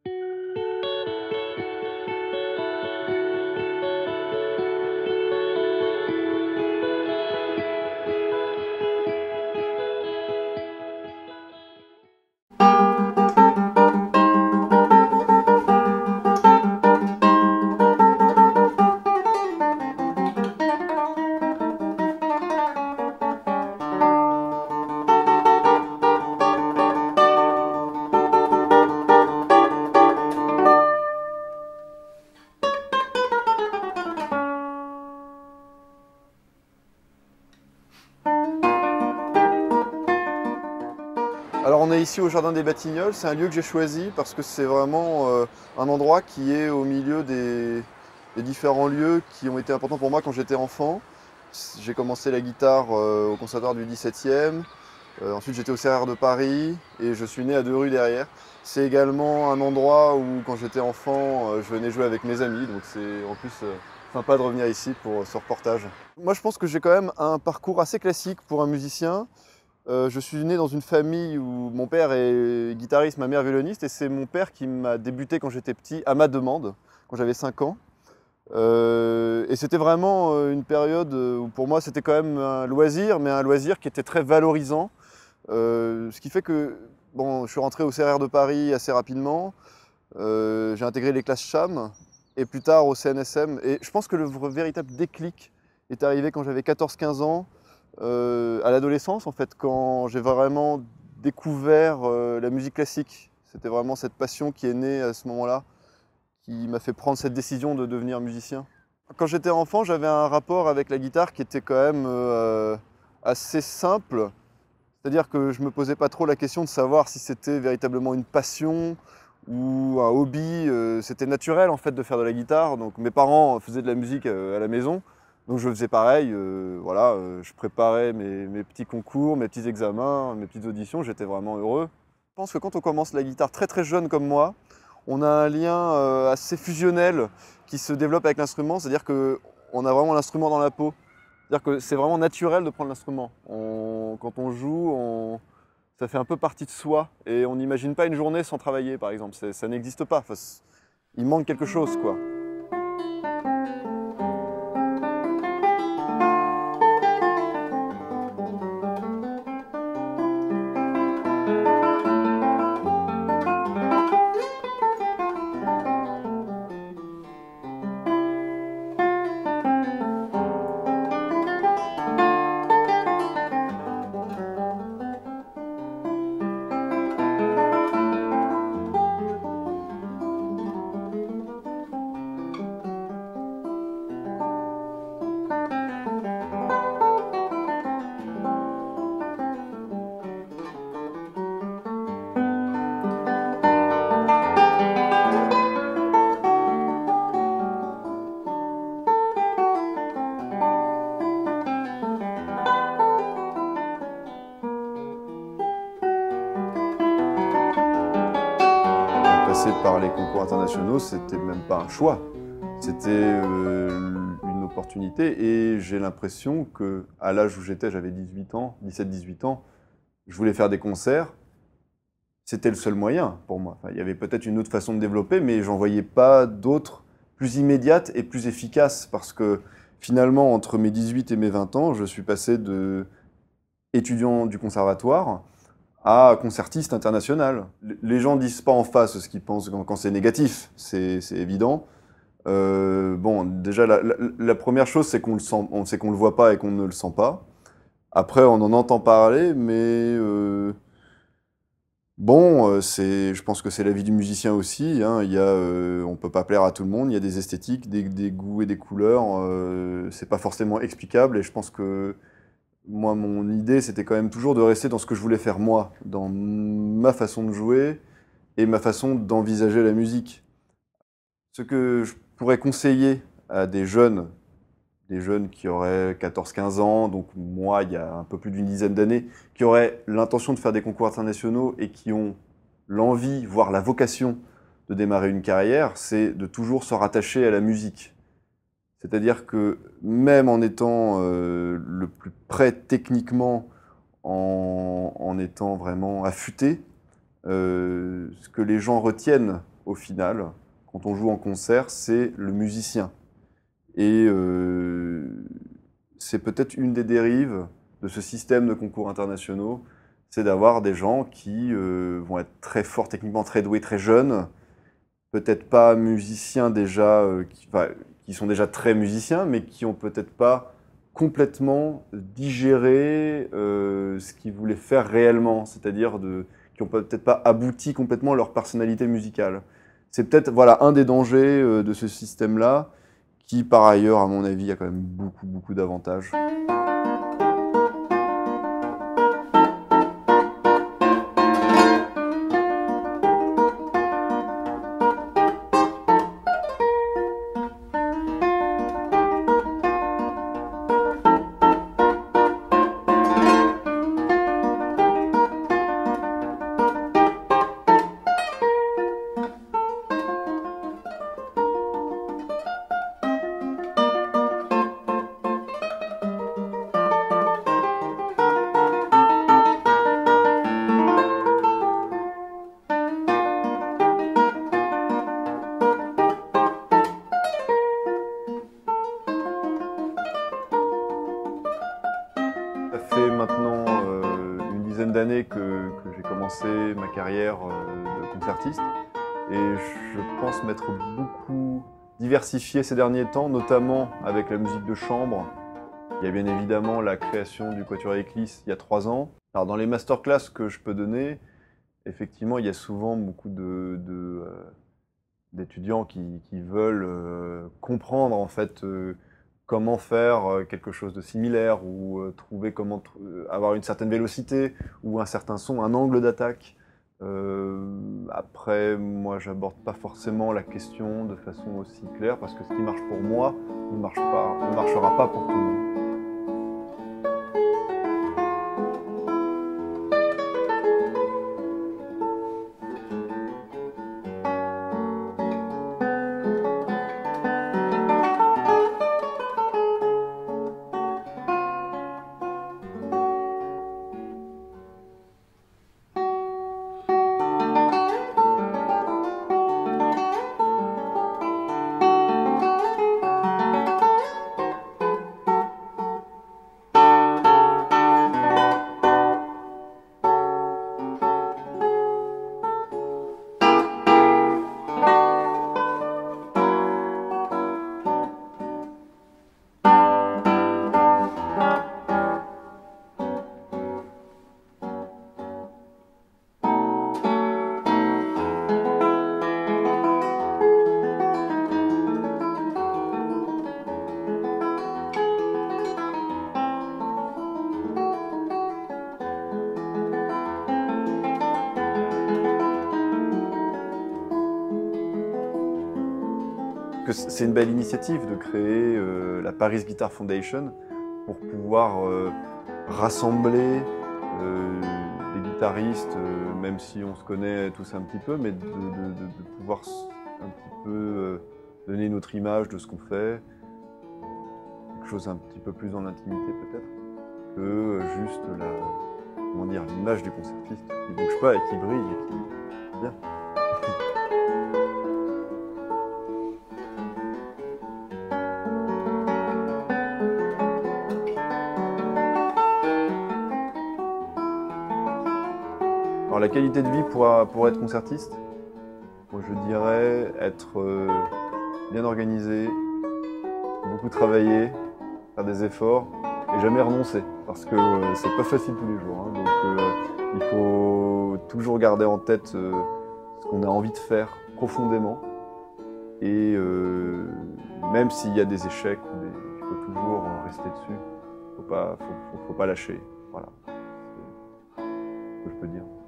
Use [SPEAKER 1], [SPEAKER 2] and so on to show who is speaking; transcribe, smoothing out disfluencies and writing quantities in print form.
[SPEAKER 1] Alors on est ici au Jardin des Batignolles, c'est un lieu que j'ai choisi parce que c'est vraiment un endroit qui est au milieu des différents lieux qui ont été importants pour moi quand j'étais enfant. J'ai commencé la guitare au conservatoire du 17e, ensuite j'étais au CRR de Paris et je suis né à 2 rues derrière. C'est également un endroit où quand j'étais enfant je venais jouer avec mes amis, donc c'est en plus sympa de revenir ici pour ce reportage. Moi je pense que j'ai quand même un parcours assez classique pour un musicien. Je suis né dans une famille où mon père est guitariste, ma mère violoniste, et c'est mon père qui m'a débuté quand j'étais petit, à ma demande, quand j'avais 5 ans. Et c'était vraiment une période où pour moi c'était quand même un loisir, mais un loisir qui était très valorisant. Ce qui fait que bon, je suis rentré au CRR de Paris assez rapidement, j'ai intégré les classes CHAM, et plus tard au CNSM. Et je pense que le véritable déclic est arrivé quand j'avais 14-15 ans, à l'adolescence, en fait, quand j'ai vraiment découvert la musique classique. C'était vraiment cette passion qui est née à ce moment-là, qui m'a fait prendre cette décision de devenir musicien. Quand j'étais enfant, j'avais un rapport avec la guitare qui était quand même assez simple. C'est-à-dire que je ne me posais pas trop la question de savoir si c'était véritablement une passion ou un hobby. C'était naturel en fait de faire de la guitare. Donc mes parents faisaient de la musique à la maison. Donc je faisais pareil, voilà, je préparais mes petits concours, mes petits examens, mes petites auditions, j'étais vraiment heureux. Je pense que quand on commence la guitare très très jeune comme moi, on a un lien assez fusionnel qui se développe avec l'instrument, c'est-à-dire qu'on a vraiment l'instrument dans la peau. C'est-à-dire que c'est vraiment naturel de prendre l'instrument. Quand on joue, ça fait un peu partie de soi et on n'imagine pas une journée sans travailler par exemple, ça n'existe pas. Enfin, il manque quelque chose quoi. Passer par les concours internationaux, c'était même pas un choix, c'était une opportunité et j'ai l'impression qu'à l'âge où j'étais, j'avais 18 ans, 17-18 ans, je voulais faire des concerts, c'était le seul moyen pour moi. Enfin, il y avait peut-être une autre façon de développer, mais j'en voyais pas d'autres plus immédiates et plus efficaces parce que finalement, entre mes 18 et mes 20 ans, je suis passé de étudiant du conservatoire à concertiste international. Les gens disent pas en face ce qu'ils pensent quand c'est négatif, c'est évident. Bon, déjà, la première chose, c'est qu'on le sent, c'est qu'on le voit pas et qu'on ne le sent pas. Après, on en entend parler, mais bon, je pense que c'est la vie du musicien aussi. Hein. On peut pas plaire à tout le monde. Il y a des esthétiques, des goûts et des couleurs. C'est pas forcément explicable. Et je pense que moi, mon idée, c'était quand même toujours de rester dans ce que je voulais faire moi, dans ma façon de jouer et ma façon d'envisager la musique. Ce que je pourrais conseiller à des jeunes qui auraient 14-15 ans, donc moi, il y a un peu plus d'une dizaine d'années, qui auraient l'intention de faire des concours internationaux et qui ont l'envie, voire la vocation de démarrer une carrière, c'est de toujours se rattacher à la musique. C'est-à-dire que même en étant le plus près techniquement, en étant vraiment affûté, ce que les gens retiennent au final, quand on joue en concert, c'est le musicien. Et c'est peut-être une des dérives de ce système de concours internationaux, c'est d'avoir des gens qui vont être très forts techniquement, très doués, très jeunes, peut-être pas musiciens déjà, qui sont déjà très musiciens, mais qui ont peut-être pas complètement digéré ce qu'ils voulaient faire réellement, c'est-à-dire qui ont peut-être pas abouti complètement leur personnalité musicale. C'est peut-être voilà, un des dangers de ce système-là, qui par ailleurs, à mon avis, a quand même beaucoup, beaucoup d'avantages. Ça fait maintenant une dizaine d'années que j'ai commencé ma carrière de concertiste et je pense m'être beaucoup diversifié ces derniers temps, notamment avec la musique de chambre. Il y a bien évidemment la création du Quatuor Eklis il y a 3 ans. Alors dans les masterclass que je peux donner, effectivement, il y a souvent beaucoup d'étudiants qui veulent comprendre en fait comment faire quelque chose de similaire ou trouver comment avoir une certaine vélocité ou un certain son, un angle d'attaque. Après, moi, j'aborde pas forcément la question de façon aussi claire parce que ce qui marche pour moi ne marchera pas pour tout le monde. C'est une belle initiative de créer la Paris Guitar Foundation pour pouvoir rassembler des guitaristes, même si on se connaît tous un petit peu, mais de pouvoir un petit peu donner notre image de ce qu'on fait, quelque chose un petit peu plus dans l'intimité peut-être, que juste l'image du concertiste qui bouge pas et qui brille et qui est bien. Alors la qualité de vie pour être concertiste, moi je dirais être bien organisé, beaucoup travailler, faire des efforts et jamais renoncer parce que c'est pas facile tous les jours. Hein, donc il faut toujours garder en tête ce qu'on a envie de faire profondément et même s'il y a des échecs, il faut toujours rester dessus, faut pas lâcher. Voilà, c'est ce que je peux dire.